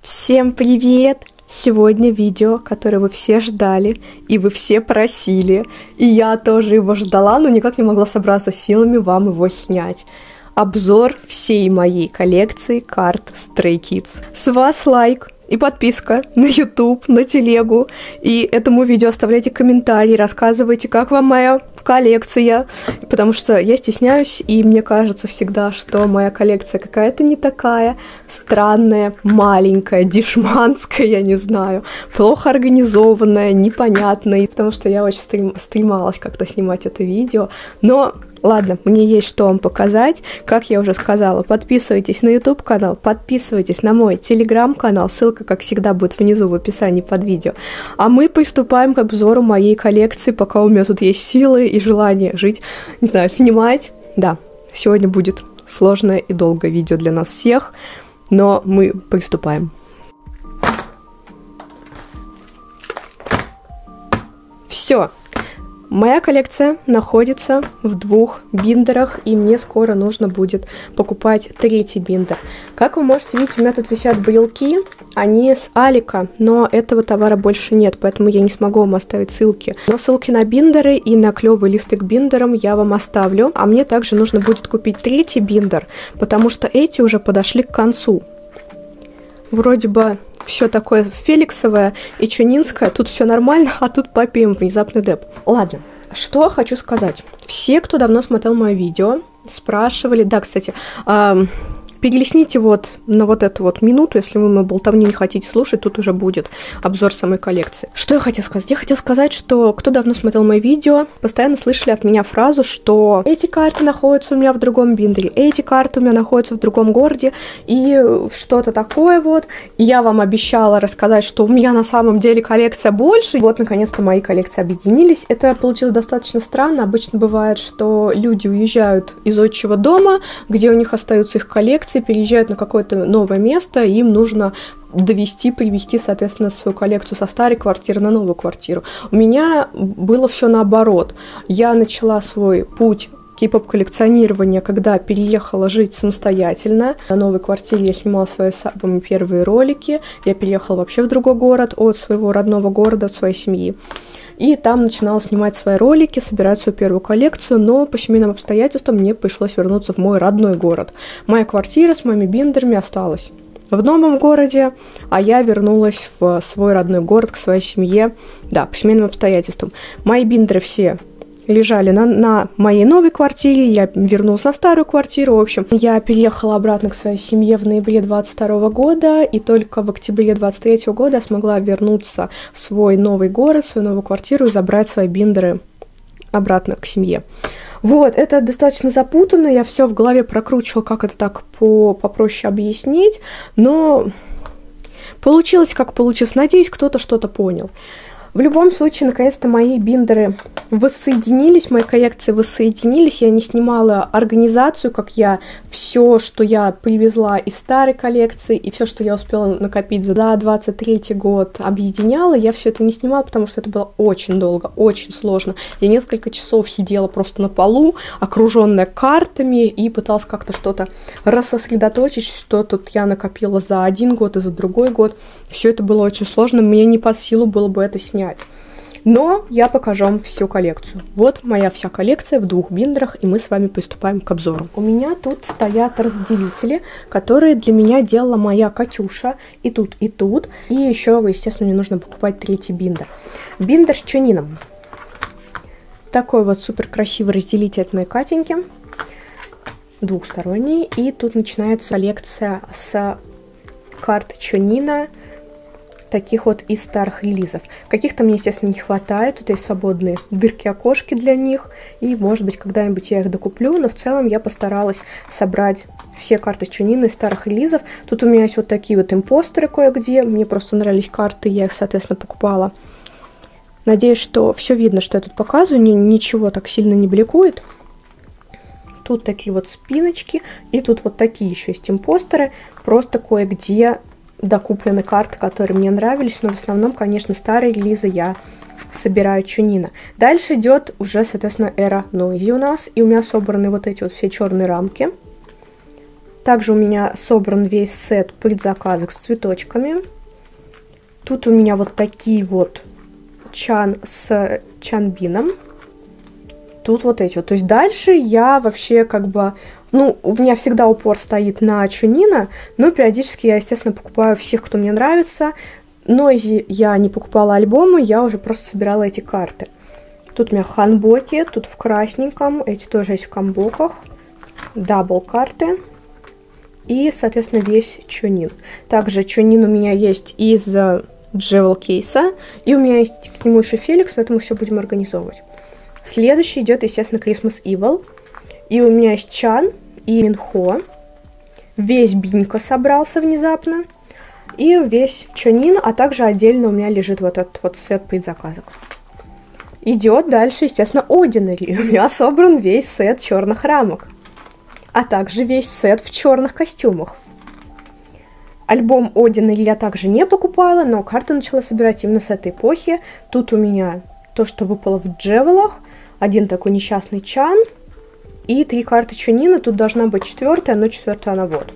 Всем привет! Сегодня видео, которое вы все ждали, и вы все просили, и я тоже его ждала, но никак не могла собраться силами вам его снять. Обзор всей моей коллекции карт Stray Kids. С вас лайк и подписка на YouTube, на телегу, и этому видео оставляйте комментарии, рассказывайте, как вам моя коллекция, потому что я стесняюсь, и мне кажется всегда, что моя коллекция какая-то не такая, странная, маленькая, дешманская, я не знаю, плохо организованная, непонятная, потому что я очень стремалась как-то снимать это видео, но ладно, мне есть что вам показать. Как я уже сказала, подписывайтесь на YouTube-канал, подписывайтесь на мой Telegram-канал, ссылка, как всегда, будет внизу в описании под видео. А мы приступаем к обзору моей коллекции, пока у меня тут есть силы и желание жить, не знаю, снимать. Да, сегодня будет сложное и долгое видео для нас всех, но мы приступаем. Все. Моя коллекция находится в 2 биндерах, и мне скоро нужно будет покупать 3-й биндер. Как вы можете видеть, у меня тут висят брелки, они с Алика, но этого товара больше нет, поэтому я не смогу вам оставить ссылки. Но ссылки на биндеры и на клевые листы к биндерам я вам оставлю. А мне также нужно будет купить 3-й биндер, потому что эти уже подошли к концу. Вроде бы все такое феликсовое и чунинское, тут все нормально, а тут попьем внезапный деп. Ладно, что хочу сказать. Все, кто давно смотрел мое видео, спрашивали, да, кстати, перелистните вот на вот эту вот минуту, если вы мою болтовню не хотите слушать, тут уже будет обзор самой коллекции. Что я хотела сказать? Я хотела сказать, что кто давно смотрел мои видео, постоянно слышали от меня фразу, что эти карты находятся у меня в другом биндере, эти карты у меня находятся в другом городе, и что-то такое вот. И я вам обещала рассказать, что у меня на самом деле коллекция больше. И вот, наконец-то, мои коллекции объединились. Это получилось достаточно странно. Обычно бывает, что люди уезжают из отчего дома, где у них остаются их коллекции, переезжают на какое-то новое место, и им нужно привести, соответственно, свою коллекцию со старой квартиры на новую квартиру. У меня было все наоборот. Я начала свой путь кей-поп-коллекционирования, когда переехала жить самостоятельно. На новой квартире я снимала свои самые первые ролики. Я переехала вообще в другой город от своего родного города, от своей семьи. И там начинала снимать свои ролики, собирать свою первую коллекцию, но по семейным обстоятельствам мне пришлось вернуться в мой родной город. Моя квартира с моими биндерами осталась в новом городе, а я вернулась в свой родной город, к своей семье, да, по семейным обстоятельствам. Мои биндеры все лежали на моей новой квартире, я вернулась на старую квартиру, в общем. Я переехала обратно к своей семье в ноябре 22 года, и только в октябре 23 года я смогла вернуться в свой новый город, в свою новую квартиру и забрать свои биндеры обратно к семье. Вот, это достаточно запутанно, я все в голове прокручивала, как это так попроще объяснить, но получилось, как получилось. Надеюсь, кто-то что-то понял. В любом случае, наконец-то мои биндеры воссоединились, мои коллекции воссоединились. Я не снимала организацию, как я все, что я привезла из старой коллекции, и все, что я успела накопить за 23 год, объединяла. Я все это не снимала, потому что это было очень долго, очень сложно. Я несколько часов сидела просто на полу, окруженная картами, и пыталась как-то что-то рассосредоточить, что тут я накопила за 1 год и за другой год. Все это было очень сложно, мне не под силу было бы это снять. Но я покажу вам всю коллекцию. Вот моя вся коллекция в 2 биндерах, и мы с вами приступаем к обзору. У меня тут стоят разделители, которые для меня делала моя Катюша. И тут, и тут. И еще, естественно, мне нужно покупать 3-й биндер. Биндер с чунином. Такой вот супер красивый разделитель от моей Катеньки. Двухсторонний. И тут начинается коллекция с карт чунина, таких вот из старых релизов. Каких-то мне, естественно, не хватает. Тут есть свободные дырки-окошки для них. И, может быть, когда-нибудь я их докуплю. Но в целом я постаралась собрать все карты чунина из старых релизов. Тут у меня есть вот такие вот импостеры кое-где. Мне просто нравились карты, я их, соответственно, покупала. Надеюсь, что все видно, что я тут показываю. Ничего так сильно не бликует. Тут такие вот спиночки. И тут вот такие еще есть импостеры. Просто кое-где докуплены карты, которые мне нравились, но в основном, конечно, старые релизы я собираю чунина. Дальше идет уже, соответственно, эра Noisy у нас, и у меня собраны вот эти вот все черные рамки. Также у меня собран весь сет предзаказок с цветочками. Тут у меня вот такие вот чан с чанбином. Тут вот эти вот. То есть дальше я вообще как бы... Ну, у меня всегда упор стоит на чунина, но периодически я, естественно, покупаю всех, кто мне нравится. Нойзи я не покупала альбомы, я уже просто собирала эти карты. Тут у меня ханбоки, тут в красненьком, эти тоже есть в камбоках. Дабл карты. И, соответственно, весь чунин. Также чунин у меня есть из Джевел кейса. И у меня есть к нему еще Феликс, но это мы все будем организовывать. Следующий идет, естественно, Christmas Evil. И у меня есть Чан и Минхо. Весь Бинька собрался внезапно. И весь чунин, а также отдельно у меня лежит вот этот вот сет предзаказок. Идет дальше, естественно, Ordinary. У меня собран весь сет черных рамок. А также весь сет в черных костюмах. Альбом Ordinary я также не покупала, но карты начала собирать именно с этой эпохи. Тут у меня то, что выпало в Джевелах. Один такой несчастный Чан. И 3 карты чунина. Тут должна быть 4-я, но 4-я она вот.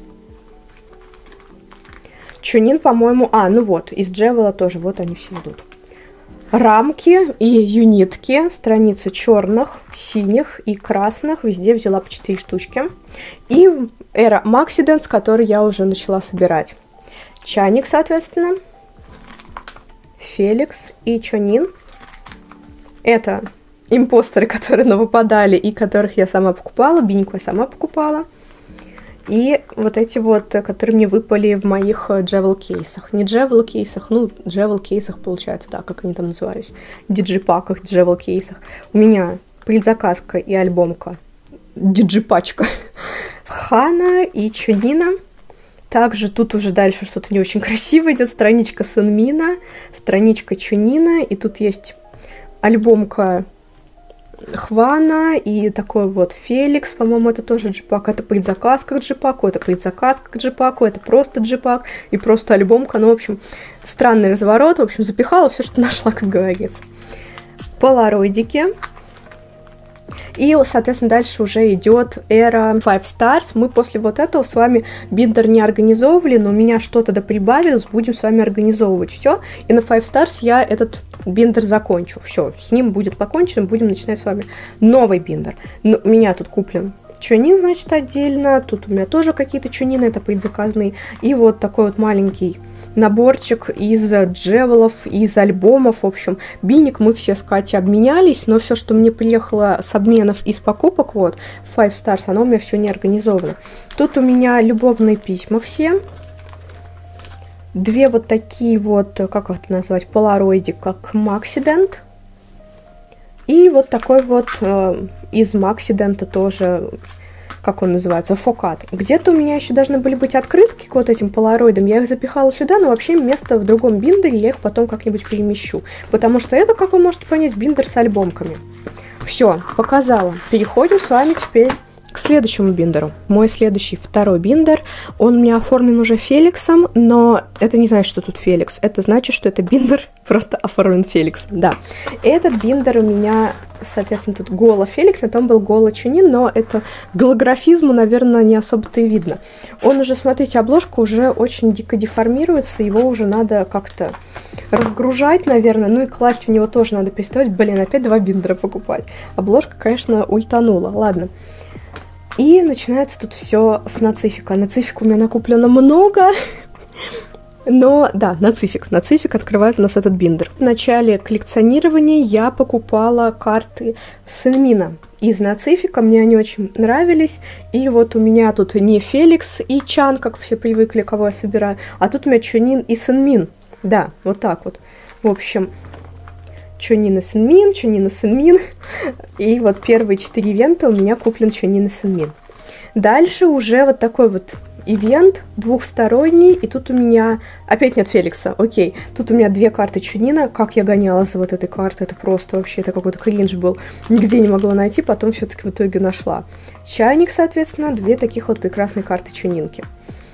Чунин, по-моему... ну вот, из Джевела тоже. Вот они все идут. Рамки и юнитки. Страницы черных, синих и красных. Везде взяла по 4 штучки. И Era Maxidance, который я уже начала собирать. Чайник, соответственно. Феликс и чунин. Это импостеры, которые навыпадали и которых я сама покупала. Биньку я сама покупала. И вот эти вот, которые мне выпали в моих Джевел кейсах. Не Джевел кейсах, ну, Джевел кейсах получается, да, как они там назывались. Диджипаках, Джевел кейсах. У меня предзаказка и альбомка. Диджипачка. Хана и чунина. Также тут уже дальше что-то не очень красиво идет. Страничка Сенмина, страничка чунина. И тут есть альбомка Хвана и такой вот Феликс, по-моему, это тоже джипак. Это предзаказка к джипаку, это предзаказка к джипаку, это просто джипак и просто альбомка. Ну, в общем, странный разворот. В общем, запихала все, что нашла, как говорится. Полароидики. И, соответственно, дальше уже идет Era 5 Stars. Мы после вот этого с вами биндер не организовывали, но у меня что-то прибавилось, будем с вами организовывать все. И на 5 Stars я этот биндер закончу. Все, с ним будет покончено, будем начинать с вами новый биндер. Но у меня тут куплен чунин, значит, отдельно. Тут у меня тоже какие-то чунины, это предзаказные. И вот такой вот маленький наборчик из джевелов, из альбомов. В общем, биник мы все с Катей обменялись, но все, что мне приехало с обменов из покупок, вот, 5 Stars, оно у меня все не организовано. Тут у меня любовные письма все. 2 вот такие вот, как это назвать, полароидик, как Maxident. И вот такой вот из Maxident тоже, как он называется, фокат. Где-то у меня еще должны были быть открытки к вот этим полароидам. Я их запихала сюда, но вообще место в другом биндере, я их потом как-нибудь перемещу. Потому что это, как вы можете понять, биндер с альбомками. Все, показала. Переходим с вами теперь к следующему биндеру. Мой следующий, второй биндер, он у меня оформлен уже Феликсом, но это не значит, что тут Феликс. Это значит, что это биндер просто оформлен Феликсом, да. Этот биндер у меня, соответственно, тут голо Феликс, на том был голо чунин, но это голографизму, наверное, не особо-то и видно. Он уже, смотрите, обложка уже очень дико деформируется, его уже надо как-то разгружать, наверное, ну и класть в него тоже надо переставать. Блин, опять 2 биндера покупать. Обложка, конечно, ультанула, ладно. И начинается тут все с нацифика. Нацифика у меня накуплено много. Но, да, нацифик. Нацифик открывает у нас этот биндер. В начале коллекционирования я покупала карты Сенмина из нацифика. Мне они очень нравились. И вот у меня тут не Феликс и Чан, как все привыкли, кого я собираю. А тут у меня Чунин и Сенмин. Да, вот так вот. В общем, Чунин и Сенмин, Чунин и Сенмин. И вот первые 4 ивента у меня куплен Чунин и Сенмин. Дальше уже вот такой вот ивент двухсторонний. И тут у меня... Опять нет Феликса, окей. Тут у меня 2 карты Чунина. Как я гонялась за вот этой картой. Это просто вообще, это какой-то кринж был. Нигде не могла найти, потом все-таки в итоге нашла. Чайник, соответственно, 2 таких вот прекрасные карты Чунинки.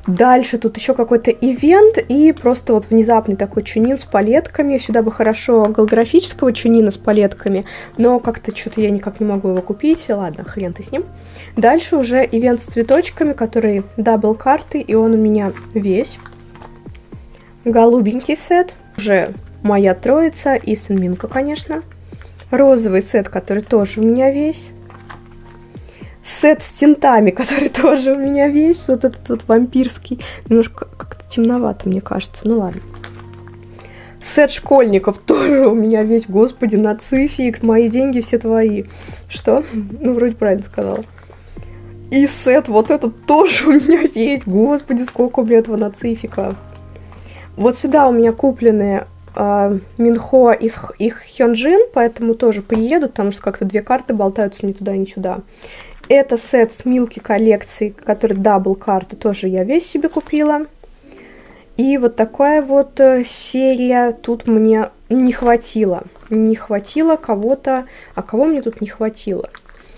Дальше тут еще какой-то ивент и просто вот внезапный такой чунин с палетками. Сюда бы хорошо голографического чунина с палетками, но как-то что-то я никак не могу его купить. Ладно, хрен ты с ним. Дальше уже ивент с цветочками, который дабл карты, и он у меня весь. Голубенький сет, уже моя троица и Синминка, конечно. Розовый сет, который тоже у меня весь. Сет с тинтами, который тоже у меня весь. Вот этот вот вампирский. Немножко как-то темновато, мне кажется. Ну ладно. Сет школьников тоже у меня весь. Господи, на цифик. Мои деньги все твои. Что? Ну, вроде правильно сказала. И сет вот этот тоже у меня весь. Господи, сколько у меня этого нацифика. Вот сюда у меня куплены Минхо и Хёнджин, поэтому тоже приедут, потому что как-то две карты болтаются ни туда, ни сюда. Это сет с Милки коллекции, который дабл карты, тоже я весь себе купила. И вот такая вот серия тут мне не хватило. Не хватило кого-то. А кого мне тут не хватило?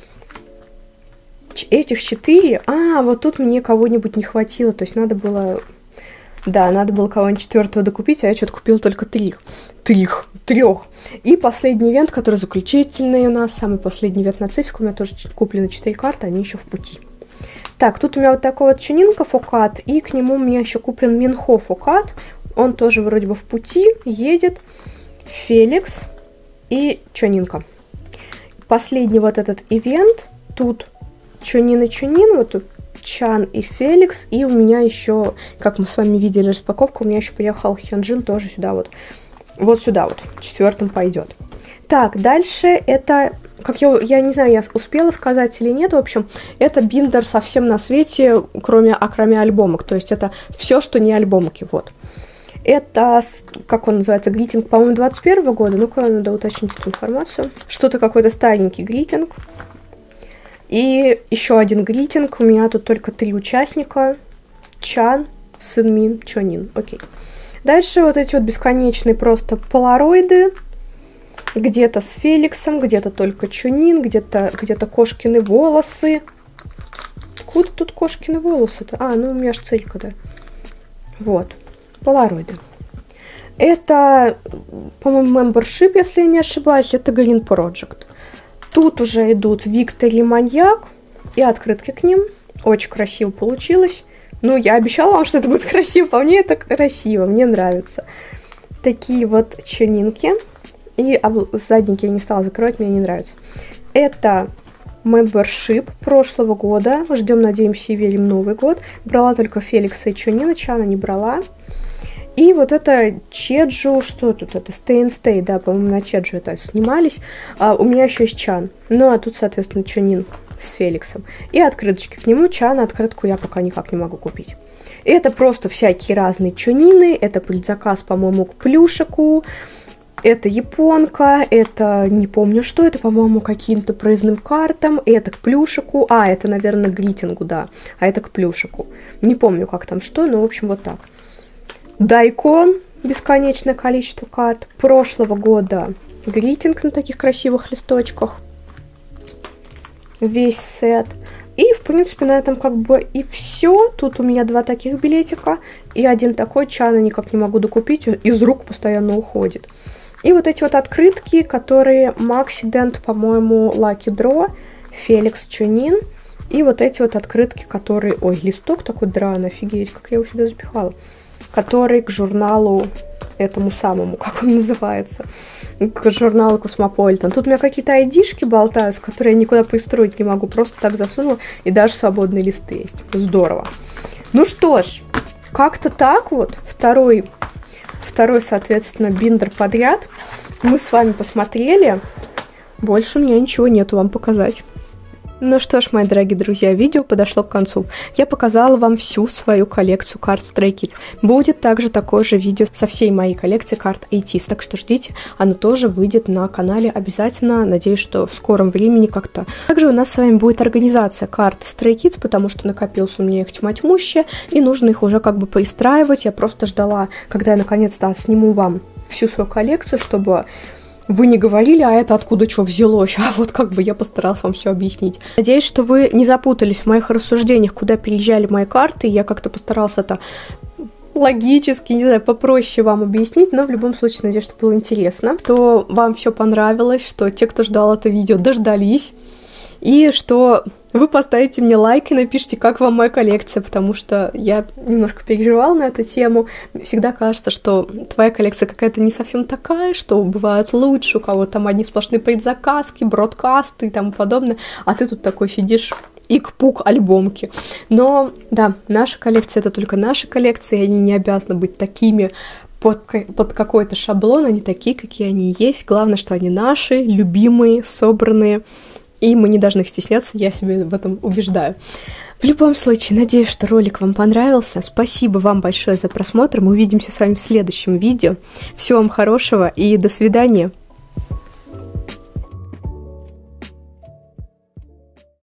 Этих 4. Вот тут мне кого-нибудь не хватило. То есть надо было... Да, надо было кого-нибудь 4-го докупить, а я что-то купила только 3. 3. И последний ивент, который заключительный у нас, самый последний ивент на цифик, у меня тоже куплены 4 карты, они еще в пути. Так, тут у меня вот такой вот чунинка фокат, и к нему у меня еще куплен Минхо фокат, он тоже вроде бы в пути, едет, Феликс и чунинка. Последний вот этот ивент, тут чунин и чунин, вот тут Чан и Феликс, и у меня еще, как мы с вами видели распаковку, у меня еще поехал Хёнджин тоже сюда вот. Вот сюда вот, 4-м пойдет. Так, дальше это, как я не знаю, я успела сказать или нет, в общем, это биндер совсем на свете, кроме альбомок, то есть это все, что не альбомки, вот. Это, как он называется, гритинг, по-моему, 21 года, ну-ка, надо уточнить эту информацию. Что-то какой-то старенький гритинг. И еще один гритинг. У меня тут только 3 участника. Чан, Синмин, Чонин. Окей. Дальше вот эти вот бесконечные просто полароиды. Где-то с Феликсом, где-то только Чонин, где-то кошкины волосы. Откуда тут кошкины волосы-то? Ну у меня ж целька, да. Вот. Полароиды. Это, по-моему, membership, если я не ошибаюсь. Это Green Project. Тут уже идут Виктор и Маньяк и открытки к ним. Очень красиво получилось. Ну, я обещала вам, что это будет красиво. По мне это красиво, мне нравится. Такие вот чунинки. И задники я не стала закрывать, мне не нравится. Это membership прошлого года. Ждем, надеемся и верим Новый год. Брала только Феликса и Чунина, Чана не брала. И вот это Чеджу, что тут это? Stay and Stay, да, по-моему, на Чеджу это снимались. У меня еще есть Чан. Ну, а тут, соответственно, Чунин с Феликсом. И открыточки к нему. Чана открытку я пока никак не могу купить. И это просто всякие разные чунины. Это предзаказ, по-моему, к плюшику. Это японка. Это не помню что. Это, по-моему, каким-то проездным картам. Это к плюшику. Это, наверное, к гритингу, да. А это к плюшику. Не помню, как там что, но, в общем, вот так. Дайкон, бесконечное количество карт. Прошлого года гритинг на таких красивых листочках. Весь сет. И, в принципе, на этом как бы и все. Тут у меня 2 таких билетика. И один такой. Чана никак не могу докупить. Из рук постоянно уходит. И вот эти вот открытки, которые Maxident, по-моему, Lucky Draw, Феликс, Чунин. И вот эти вот открытки, которые... Ой, листок такой драный, офигеть, как я его сюда запихала. Который к журналу этому самому, как он называется, к журналу Космополитен. Тут у меня какие-то айдишки болтаются, которые я никуда пристроить не могу, просто так засунула, и даже свободные листы есть. Здорово. Ну что ж, как-то так вот, второй, соответственно, биндер подряд мы с вами посмотрели. Больше у меня ничего нету вам показать. Ну что ж, мои дорогие друзья, видео подошло к концу. Я показала вам всю свою коллекцию карт Stray Kids. Будет также такое же видео со всей моей коллекцией карт ATEEZ, так что ждите, оно тоже выйдет на канале обязательно. Надеюсь, что в скором времени как-то. Также у нас с вами будет организация карт Stray Kids, потому что накопился у меня их тьма тьмущая, и нужно их уже как бы пристраивать. Я просто ждала, когда я наконец-то сниму вам всю свою коллекцию, чтобы вы не говорили, а это откуда что взялось, а вот как бы я постаралась вам все объяснить. Надеюсь, что вы не запутались в моих рассуждениях, куда переезжали мои карты, я как-то постаралась это логически, не знаю, попроще вам объяснить, но в любом случае, надеюсь, что было интересно, что вам все понравилось, что те, кто ждал это видео, дождались, и что вы поставите мне лайк и напишите, как вам моя коллекция, потому что я немножко переживала на эту тему. Всегда кажется, что твоя коллекция какая-то не совсем такая, что бывает лучше, у кого-то там одни сплошные предзаказки, бродкасты и тому подобное, а ты тут такой сидишь, ик-пук, альбомки. Но, да, наша коллекция — это только наша коллекция, и они не обязаны быть такими под какой-то шаблон, они такие, какие они есть. Главное, что они наши, любимые, собранные, и мы не должны их стесняться, я себе в этом убеждаю. В любом случае, надеюсь, что ролик вам понравился. Спасибо вам большое за просмотр. Мы увидимся с вами в следующем видео. Всего вам хорошего и до свидания.